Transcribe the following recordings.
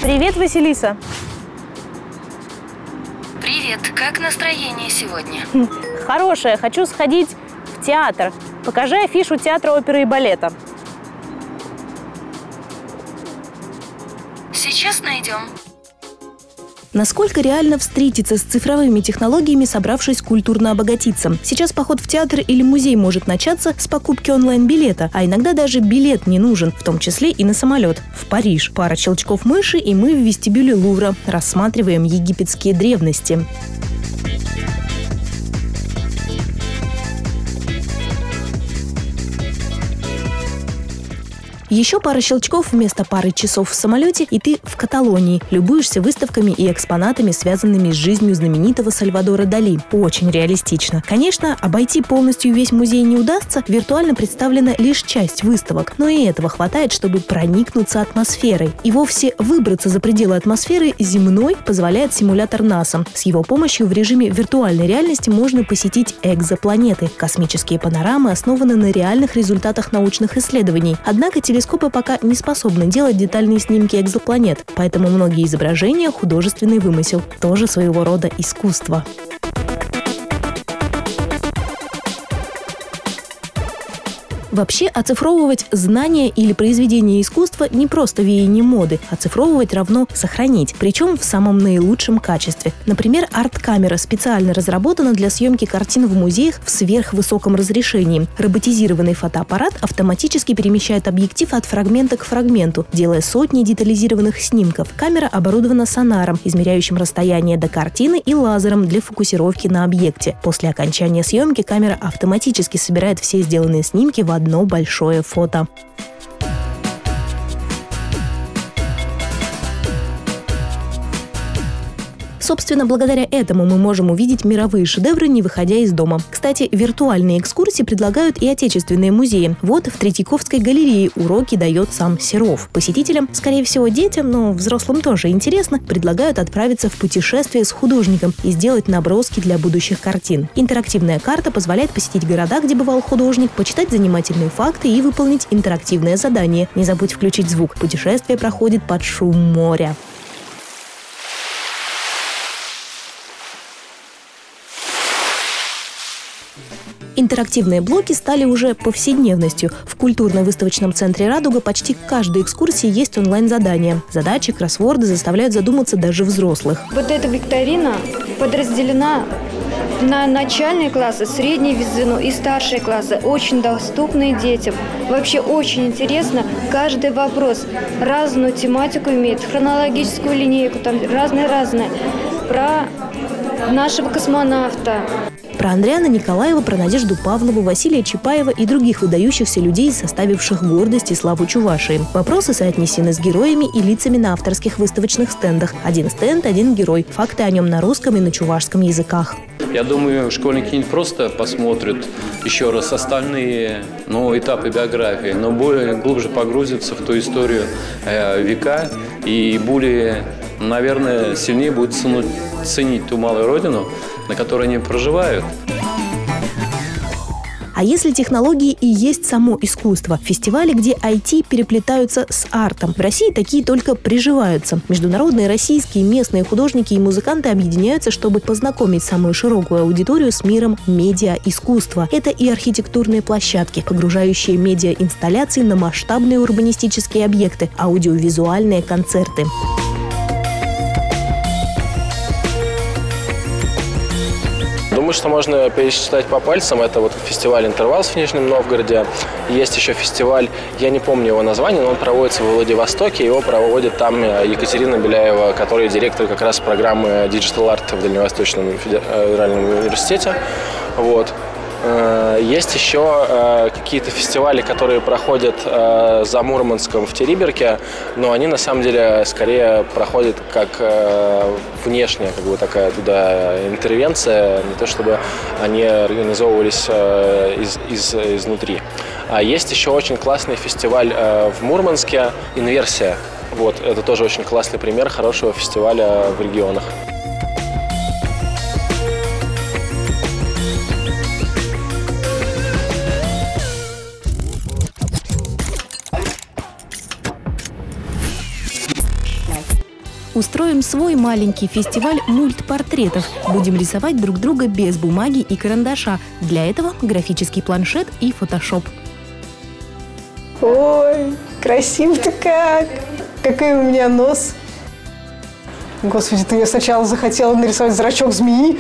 Привет, Василиса. Привет, как настроение сегодня? Хорошее, хочу сходить в театр. Покажи афишу театра оперы и балета. Сейчас найдем. Насколько реально встретиться с цифровыми технологиями, собравшись культурно обогатиться? Сейчас поход в театр или музей может начаться с покупки онлайн-билета, а иногда даже билет не нужен, в том числе и на самолет. В Париж. Пара щелчков мыши, и мы в вестибюле Лувра. Рассматриваем египетские древности. Еще пара щелчков вместо пары часов в самолете, и ты в Каталонии. Любуешься выставками и экспонатами, связанными с жизнью знаменитого Сальвадора Дали. Очень реалистично. Конечно, обойти полностью весь музей не удастся, виртуально представлена лишь часть выставок. Но и этого хватает, чтобы проникнуться атмосферой. И вовсе выбраться за пределы атмосферы земной позволяет симулятор НАСА. С его помощью в режиме виртуальной реальности можно посетить экзопланеты. Космические панорамы основаны на реальных результатах научных исследований. Однако телескопы пока не способны делать детальные снимки экзопланет, поэтому многие изображения – художественный вымысел, тоже своего рода искусство. Вообще, оцифровывать знания или произведения искусства не просто веяние моды. Оцифровывать равно сохранить, причем в самом наилучшем качестве. Например, арт-камера специально разработана для съемки картин в музеях в сверхвысоком разрешении. Роботизированный фотоаппарат автоматически перемещает объектив от фрагмента к фрагменту, делая сотни детализированных снимков. Камера оборудована сонаром, измеряющим расстояние до картины, и лазером для фокусировки на объекте. После окончания съемки камера автоматически собирает все сделанные снимки в одно большое фото. Собственно, благодаря этому мы можем увидеть мировые шедевры, не выходя из дома. Кстати, виртуальные экскурсии предлагают и отечественные музеи. Вот в Третьяковской галерее уроки дает сам Серов. Посетителям, скорее всего, детям, но взрослым тоже интересно, предлагают отправиться в путешествие с художником и сделать наброски для будущих картин. Интерактивная карта позволяет посетить города, где бывал художник, почитать занимательные факты и выполнить интерактивное задание. Не забудь включить звук. Путешествие проходит под шум моря. Интерактивные блоки стали уже повседневностью. В культурно-выставочном центре «Радуга» почти к каждой экскурсии есть онлайн-задания. Задачи, кроссворды заставляют задуматься даже взрослых. Вот эта викторина подразделена на начальные классы, средние звено и старшие классы, очень доступные детям. Вообще очень интересно. Каждый вопрос разную тематику имеет, хронологическую линейку, там разные. Про нашего космонавта. Про Андриана Николаева, про Надежду Павлову, Василия Чапаева и других выдающихся людей, составивших гордость и славу Чувашии. Вопросы соотнесены с героями и лицами на авторских выставочных стендах. Один стенд, один герой. Факты о нем на русском и на чувашском языках. Я думаю, школьники не просто посмотрят еще раз остальные этапы биографии, но более глубже погрузятся в ту историю века и более, наверное, сильнее будут ценить ту малую родину, на которой они проживают. А если технологии и есть само искусство? Фестивали, где IT переплетаются с артом. В России такие только приживаются. Международные, российские, местные художники и музыканты объединяются, чтобы познакомить самую широкую аудиторию с миром медиа-искусства. Это и архитектурные площадки, погружающие медиа-инсталляции на масштабные урбанистические объекты, аудиовизуальные концерты. Думаю, что можно пересчитать по пальцам. Это вот фестиваль «Интервал» в Нижнем Новгороде. Есть еще фестиваль, я не помню его название, но он проводится в Владивостоке. Его проводит там Екатерина Беляева, которая директор как раз программы Digital Art в Дальневосточном федеральном университете. Вот. Есть еще какие-то фестивали, которые проходят за Мурманском в Териберке, но они на самом деле скорее проходят как внешняя такая туда интервенция, не то чтобы они организовывались изнутри. А есть еще очень классный фестиваль в Мурманске «Инверсия». Вот, это тоже очень классный пример хорошего фестиваля в регионах. устроим свой маленький фестиваль мультпортретов. Будем рисовать друг друга без бумаги и карандаша. Для этого графический планшет и фотошоп. Ой, красиво-то как! Какой у меня нос! Господи, ты мне сначала захотела нарисовать зрачок змеи.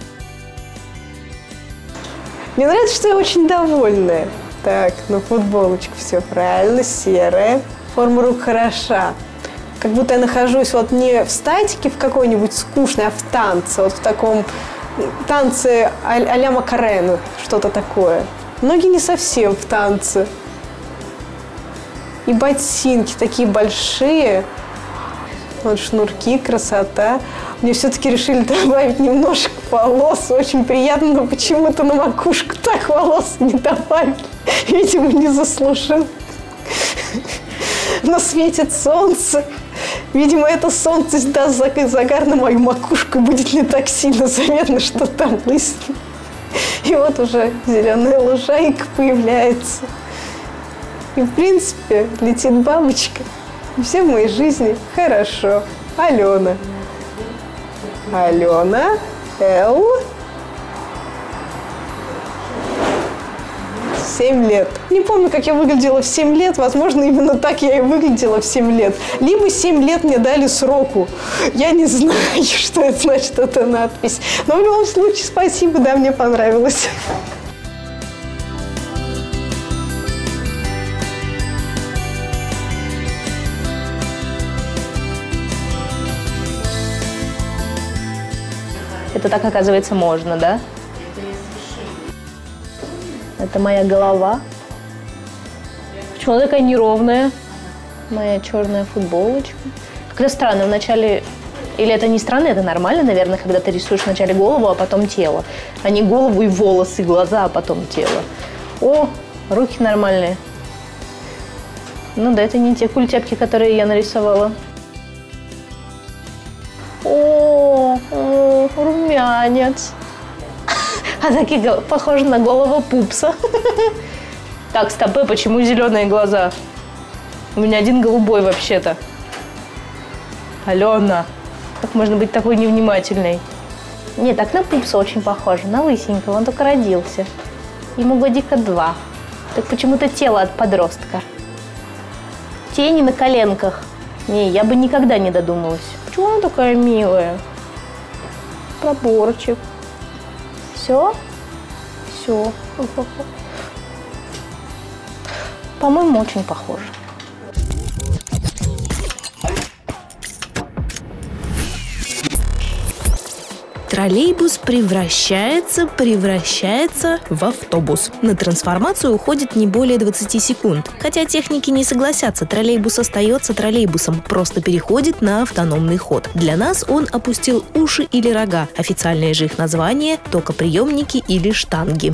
Мне нравится, что я очень довольная. Так, ну футболочка, все правильно, серая. Форма рук хороша. Как будто я нахожусь вот не в статике в какой-нибудь скучной, а в танце. Вот в таком танце а-ля Макарена, что-то такое. Ноги не совсем в танце. И ботинки такие большие. Вот шнурки, красота. Мне все-таки решили добавить немножко волос. Очень приятно, но почему-то на макушку так волос не добавили. Видимо, не заслужил. Но светит солнце. Видимо, это солнце даст загар на мою макушку. Будет не так сильно заметно, что там лысина. И вот уже зеленая лужайка появляется. И, в принципе, летит бабочка. И все в моей жизни хорошо. Алена. Алена. Л. 7 лет. Не помню, как я выглядела в 7 лет. Возможно, именно так я и выглядела в 7 лет. Либо 7 лет мне дали сроку. Я не знаю, что это значит, эта надпись. Но в любом случае, спасибо, да, мне понравилось. Это так, оказывается, можно, да? Это моя голова. Почему она такая неровная? Моя черная футболочка. Как-то странно вначале... Или это не странно, это нормально, наверное, когда ты рисуешь вначале голову, а потом тело. А не голову и волосы, глаза, а потом тело. О, руки нормальные. Ну да, это не те культяпки, которые я нарисовала. О, румянец. А таки похоже на голову пупса. Так, стоп, почему зеленые глаза? У меня один голубой вообще-то. Алена, как можно быть такой невнимательной? Нет, так на пупса очень похоже, на лысенького, он только родился. Ему годика 2. Так почему-то тело от подростка. Тени на коленках. Не, я бы никогда не додумалась. Чего она такая милая? Проборчик. Все? Все. По-моему, очень похоже. Троллейбус превращается в автобус. На трансформацию уходит не более 20 секунд. Хотя техники не согласятся, троллейбус остается троллейбусом, просто переходит на автономный ход. Для нас он опустил уши или рога. Официальное же их название – токоприемники или штанги.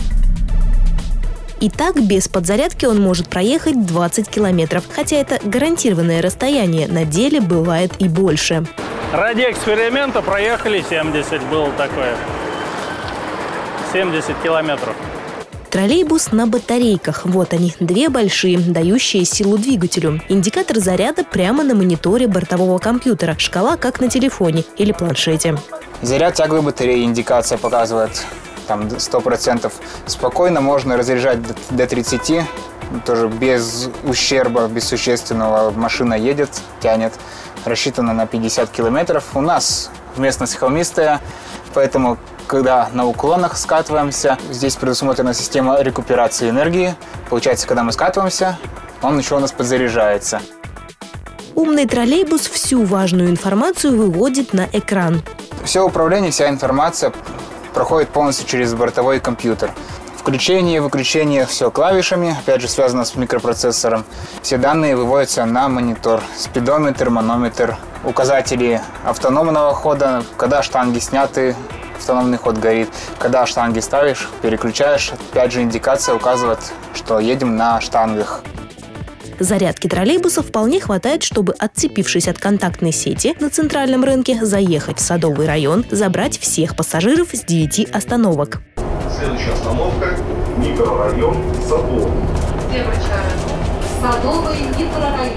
Итак, без подзарядки он может проехать 20 километров, хотя это гарантированное расстояние, на деле бывает и больше. Ради эксперимента проехали 70, было такое. 70 километров. Троллейбус на батарейках. Вот они, две большие, дающие силу двигателю. Индикатор заряда прямо на мониторе бортового компьютера. Шкала как на телефоне или планшете. Заряд тяговой батареи, индикация показывает там 100%. Спокойно можно разряжать до 30, тоже без ущерба, без существенного. Машина едет, тянет. Рассчитана на 50 километров. У нас местность холмистая, поэтому, когда на уклонах скатываемся, здесь предусмотрена система рекуперации энергии. Получается, когда мы скатываемся, он еще у нас подзаряжается. Умный троллейбус всю важную информацию выводит на экран. Все управление, вся информация проходит полностью через бортовой компьютер. Включение, выключение, все клавишами, опять же связано с микропроцессором. Все данные выводятся на монитор. Спидометр, манометр, указатели автономного хода, когда штанги сняты, автономный ход горит. Когда штанги ставишь, переключаешь, опять же индикация указывает, что едем на штангах. Зарядки троллейбуса вполне хватает, чтобы, отцепившись от контактной сети на центральном рынке, заехать в Садовый район, забрать всех пассажиров с 9 остановок. Следующая остановка – микрорайон Садовый. Садовый микрорайон.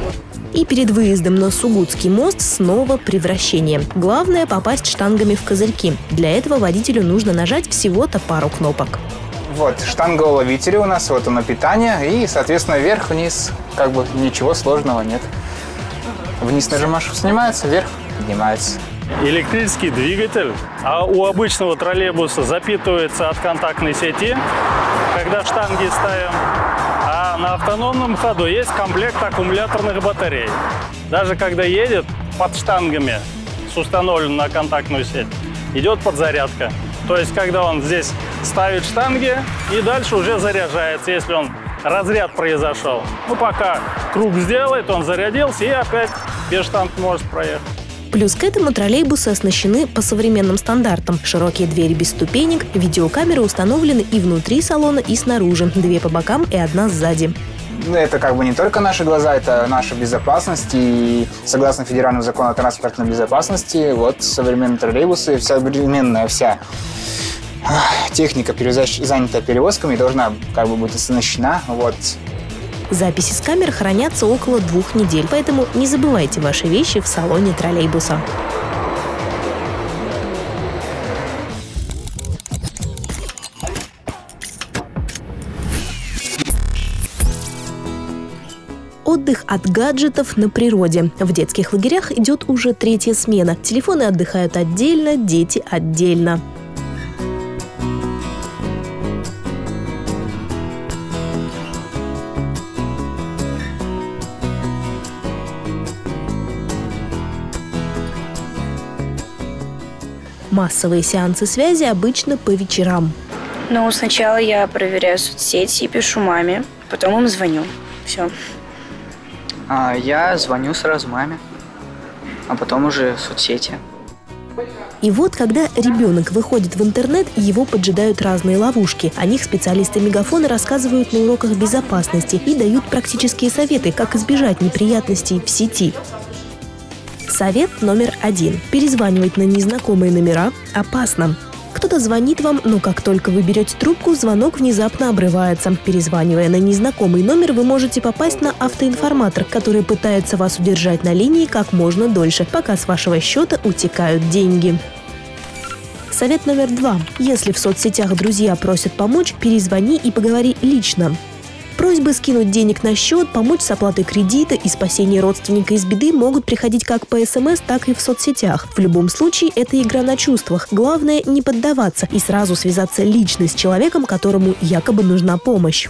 И перед выездом на Сугутский мост снова превращение. Главное – попасть штангами в козырьки. Для этого водителю нужно нажать всего-то пару кнопок. Вот штанголовители у нас, вот оно питание, и, соответственно, вверх-вниз. Как бы ничего сложного нет. Вниз нажимаешь, снимается, вверх поднимается. Электрический двигатель, а у обычного троллейбуса запитывается от контактной сети, когда штанги ставим. А на автономном ходу есть комплект аккумуляторных батарей. Даже когда едет под штангами с установленной на контактную сеть, идет подзарядка. То есть, когда он здесь ставит штанги и дальше уже заряжается, если он разряд произошел. Ну, пока круг сделает, он зарядился и опять без штанг может проехать. Плюс к этому троллейбусы оснащены по современным стандартам. Широкие двери без ступенек, видеокамеры установлены и внутри салона, и снаружи. 2 по бокам и 1 сзади. Это как бы не только наши глаза, это наша безопасность. И согласно федеральному закону о транспортной безопасности, вот современные троллейбусы, современная вся техника, занятая перевозками, должна как бы быть оснащена. Вот. Записи с камер хранятся около 2 недель, поэтому не забывайте ваши вещи в салоне троллейбуса. Отдых от гаджетов на природе. В детских лагерях идет уже 3-я смена. Телефоны отдыхают отдельно, дети отдельно. Массовые сеансы связи обычно по вечерам. Ну, сначала я проверяю соцсети и пишу маме, потом им звоню. Все. Я звоню сразу маме, а потом уже соцсети. И вот, когда ребенок выходит в интернет, его поджидают разные ловушки. О них специалисты Мегафона рассказывают на уроках безопасности и дают практические советы, как избежать неприятностей в сети. Совет номер 1. Перезванивать на незнакомые номера опасно. Кто-то звонит вам, но как только вы берете трубку, звонок внезапно обрывается. Перезванивая на незнакомый номер, вы можете попасть на автоинформатор, который пытается вас удержать на линии как можно дольше, пока с вашего счета утекают деньги. Совет номер 2. Если в соцсетях друзья просят помочь, перезвони и поговори лично. Просьбы скинуть денег на счет, помочь с оплатой кредита и спасение родственника из беды могут приходить как по СМС, так и в соцсетях. В любом случае, это игра на чувствах. Главное не поддаваться и сразу связаться лично с человеком, которому якобы нужна помощь.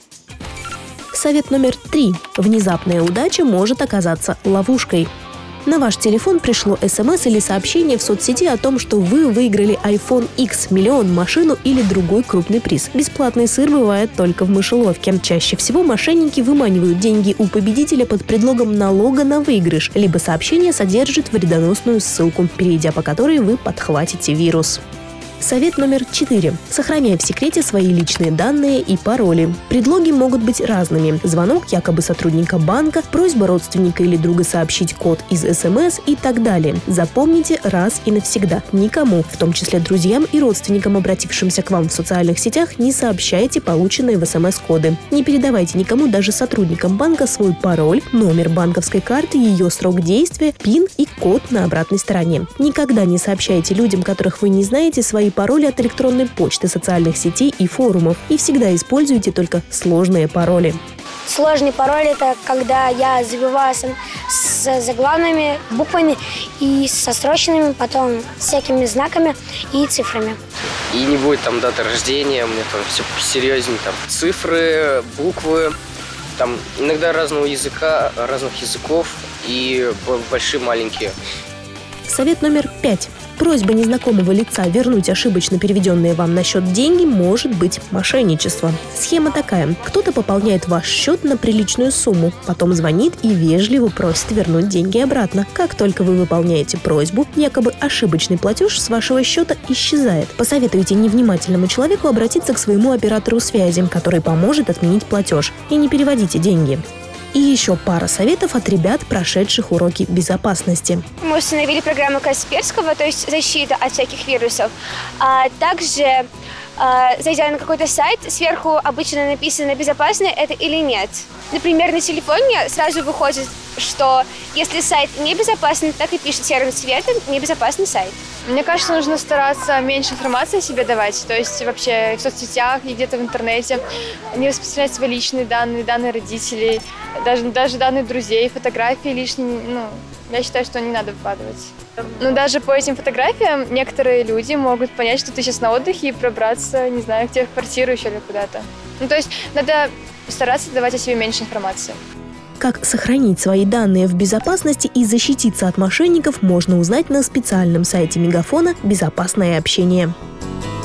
Совет номер 3. Внезапная удача может оказаться ловушкой. На ваш телефон пришло СМС или сообщение в соцсети о том, что вы выиграли iPhone X, миллион, машину или другой крупный приз. Бесплатный сыр бывает только в мышеловке. Чаще всего мошенники выманивают деньги у победителя под предлогом налога на выигрыш, либо сообщение содержит вредоносную ссылку, перейдя по которой вы подхватите вирус. Совет номер 4. Сохраняй в секрете свои личные данные и пароли. Предлоги могут быть разными. Звонок якобы сотрудника банка, просьба родственника или друга сообщить код из СМС и так далее. Запомните раз и навсегда. Никому, в том числе друзьям и родственникам, обратившимся к вам в социальных сетях, не сообщайте полученные в СМС-коды. Не передавайте никому, даже сотрудникам банка, свой пароль, номер банковской карты, ее срок действия, ПИН и код на обратной стороне. Никогда не сообщайте людям, которых вы не знаете, свои пароли от электронной почты, социальных сетей и форумов. И всегда используйте только сложные пароли. Сложный пароль – это когда я забиваю с заглавными буквами и со строчными, потом всякими знаками и цифрами. И не будет там даты рождения, у меня там все серьезнее, там цифры, буквы, там иногда разного языка, разных языков и большие, маленькие. Совет номер 5. Просьба незнакомого лица вернуть ошибочно переведенные вам на счет деньги может быть мошенничество. Схема такая. Кто-то пополняет ваш счет на приличную сумму, потом звонит и вежливо просит вернуть деньги обратно. Как только вы выполняете просьбу, якобы ошибочный платеж с вашего счета исчезает. Посоветуйте невнимательному человеку обратиться к своему оператору связи, который поможет отменить платеж. И не переводите деньги. И еще пара советов от ребят, прошедших уроки безопасности. Мы установили программу Касперского, то есть защита от всяких вирусов. А также зайдя на какой-то сайт, сверху обычно написано, безопасно это или нет. Например, на телефоне сразу выходит, что если сайт небезопасный, так и пишет серым цветом «небезопасный сайт». Мне кажется, нужно стараться меньше информации о себе давать, то есть вообще в соцсетях и где-то в интернете, не распространять свои личные данные родителей, даже данные друзей, фотографии лишние, я считаю, что не надо выкладывать. Но даже по этим фотографиям некоторые люди могут понять, что ты сейчас на отдыхе и пробраться, не знаю, где в квартиру еще или куда-то. То есть надо стараться давать о себе меньше информации. Как сохранить свои данные в безопасности и защититься от мошенников, можно узнать на специальном сайте Мегафона «Безопасное общение».